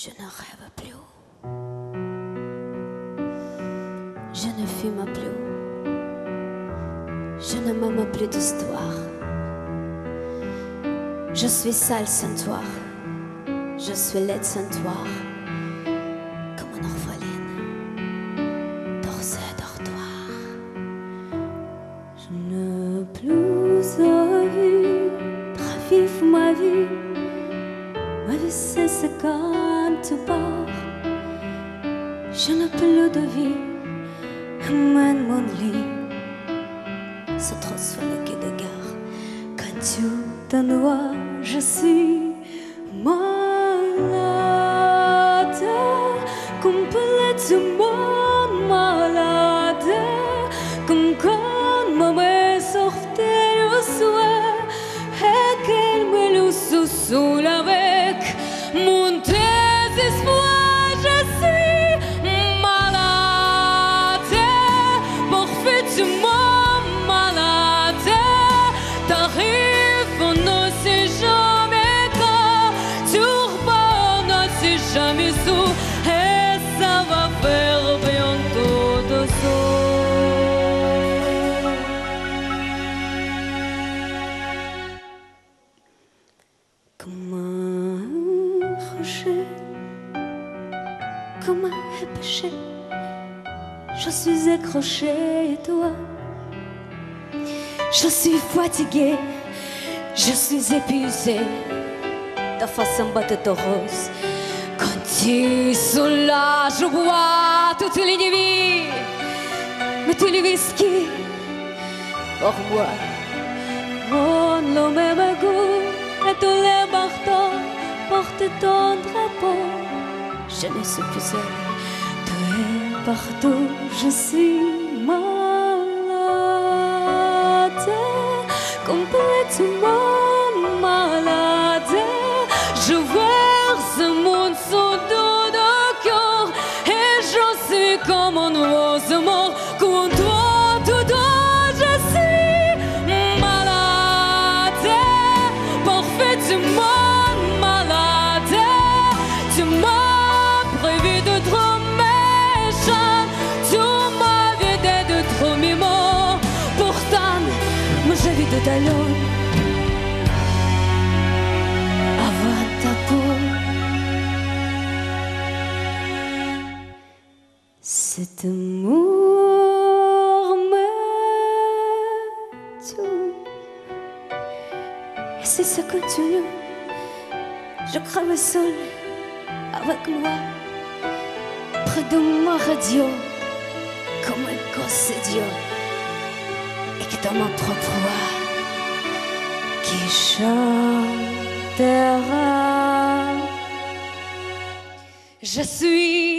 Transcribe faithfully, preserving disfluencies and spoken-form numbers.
Je ne rêve plus. Je ne fume plus. Je ne m'aime plus d'histoire. Je suis sale sans toi. Je suis laide sans toi. Comme une orpheline, dans dortoir. Je n'ai plus envie de revivre ma vie. Ma vie c'est quand tu pars. Je n'ai plus de vie, même mon lit. C'est trop souvent qui de gare. Quand tu t'en vas, je suis malade, complètement malade, comme quand ma mère sortait le soir et qu'elle me le sous-soule avec mon désespoir. Je suis malade, parfaitement malade. T'arrives, on ne sait jamais quand, tu repars, on ne sait jamais où, et ça va faire bientôt deux heures. Comme un rocher, comme un péché, je suis accrochée et toi. Je suis fatiguée, je suis épuisée. Ta face en bas de ta rose. Quand tu soulages, je bois toutes les nuits. Mais tous les whisky, pour moi, ont le même goût. Et tous les marteaux portent ton drapeau. Je ne suis plus seule, tu es partout. Je suis malade, complètement malade. Je verse mon sang dans le cœur et je suis comme un oiseau mort contre tout droit. Je suis malade, parfaitement malade. Tu m'as prévu de trop méchant, tu m'as vidé de trop mimant. Pourtant, moi j'ai vu de talons avant ta peau. Cet amour me tue. Et si ça continue, je crève seul avec moi, près de ma radio, comme un gosse idiot. Et que dans ma propre voix qui chantera. Je suis